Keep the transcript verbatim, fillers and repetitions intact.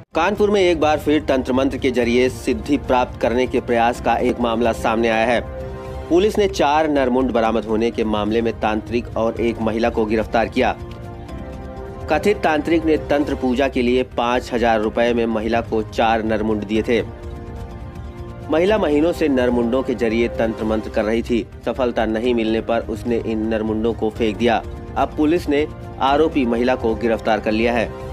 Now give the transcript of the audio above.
कानपुर में एक बार फिर तंत्र मंत्र के जरिए सिद्धि प्राप्त करने के प्रयास का एक मामला सामने आया है। पुलिस ने चार नरमुंड बरामद होने के मामले में तांत्रिक और एक महिला को गिरफ्तार किया। कथित तांत्रिक ने तंत्र पूजा के लिए पाँच हजार रुपए में महिला को चार नरमुंड दिए थे। महिला महीनों से नरमुंडों के जरिए तंत्र मंत्र कर रही थी। सफलता नहीं मिलने पर उसने इन नरमुंडों को फेंक दिया। अब पुलिस ने आरोपी महिला को गिरफ्तार कर लिया है।